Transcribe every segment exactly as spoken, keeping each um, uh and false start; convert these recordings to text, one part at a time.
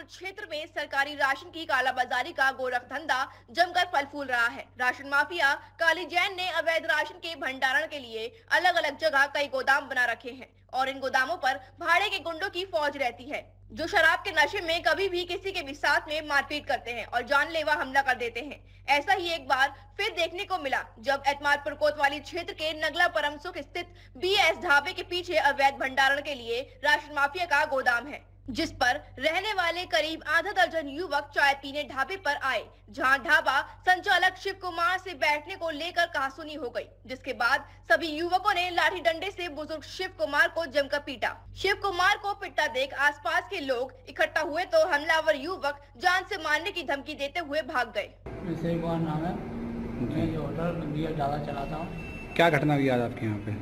एतमादपुर क्षेत्र में सरकारी राशन की कालाबाजारी का गोरख धंधा जमकर फल फूल रहा है। राशन माफिया काली जैन ने अवैध राशन के भंडारण के लिए अलग अलग जगह कई गोदाम बना रखे हैं और इन गोदामों पर भाड़े के गुंडों की फौज रहती है, जो शराब के नशे में कभी भी किसी के भी साथ में मारपीट करते हैं और जानलेवा हमला कर देते हैं। ऐसा ही एक बार फिर देखने को मिला जब एतमादपुर कोतवाली क्षेत्र के नगला परमसुख स्थित बी एस ढाबे के पीछे अवैध भंडारण के लिए राशन माफिया का गोदाम है, जिस पर रहने वाले करीब आधा दर्जन युवक चाय पीने ढाबे पर आए, जहां ढाबा संचालक शिव कुमार से बैठने को लेकर कहासुनी हो गई, जिसके बाद सभी युवकों ने लाठी डंडे से बुजुर्ग शिव कुमार को जमकर पीटा। शिव कुमार को पिटता देख आसपास के लोग इकट्ठा हुए तो हमलावर युवक जान से मारने की धमकी देते हुए भाग गए। नाम है, मैं जो होटल दिया ढाबा चलाता हूँ। क्या घटना हुई आज आपके यहाँ पे?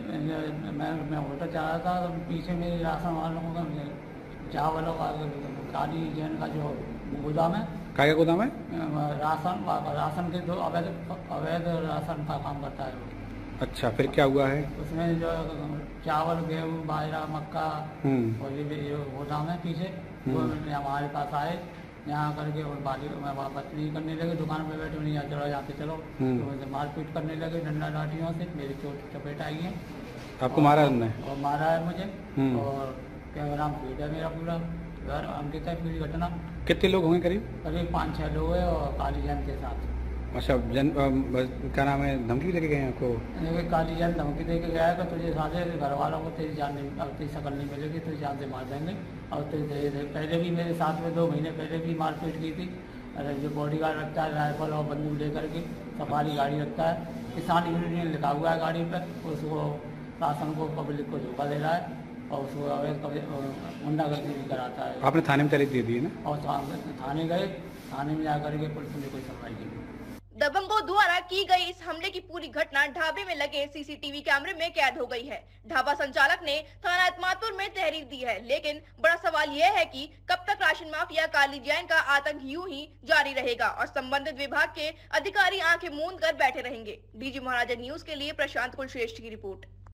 मैं मैं होटल चला था तो पीछे मेरे राशन वालों का चावलों का काली जैन का जो गोदाम है। क्या गोदाम है? राशन राशन के जो अवैध अवैध राशन का काम करता है वो। अच्छा, फिर क्या हुआ है? उसमें जो चावल, गेहूँ, बाजरा, मक्का और ये गोदाम है पीछे, वो हमारे पास आए, यहाँ करके और बाली में वापस नहीं करने लगे, दुकान पे बैठे नहीं, यहाँ चलो यहाँ पे चलो, तो मारपीट करने लगे डंडा लाठियों से। मेरी चोट चपेट आई है। आपको मारा उन्होंने? और मारा है मुझे, और कैमरा पीट है मेरा पूरा घर अंकित है पूरी घटना। कितने लोग होंगे? करीब करीब पाँच छः लोग हैं और काली जैन के साथ। अच्छा, जन क्या नाम है, धमकी लेके गए आपको? काली जैन धमकी दे के गया है कि तुझे साझे घर वालों को तेरी जान नहीं, अब तेरी शकल नहीं मिलेगी, तुझे जान से मार देंगे। और तेरे पहले भी मेरे साथ में दो महीने पहले भी मारपीट की थी। जो बॉडी गार्ड रखता है राइफल और बंदूक लेकर के, सफारी गाड़ी रखता है, किसान यूनियन लिखा हुआ है गाड़ी पर, उसको राशन को पब्लिक को धोखा दे रहा है और उसको अवैध गुंडागर्दी भी कराता है। आपने थाने में तहरीर दे दी है ना? और थाने गए, थाने में जाकर के पुलिस ने कोई सुनवाई की। दबंगों द्वारा की गई इस हमले की पूरी घटना ढाबे में लगे सी सी टी वी कैमरे में कैद हो गई है। ढाबा संचालक ने थाना एतमादपुर में तहरीर दी है, लेकिन बड़ा सवाल यह है कि कब तक राशन माफिया काली जैन का आतंक यूं ही जारी रहेगा और संबंधित विभाग के अधिकारी आंखें मूंद कर बैठे रहेंगे। डीजी महाराजा न्यूज के लिए प्रशांत कुलश्रेष्ठ की रिपोर्ट।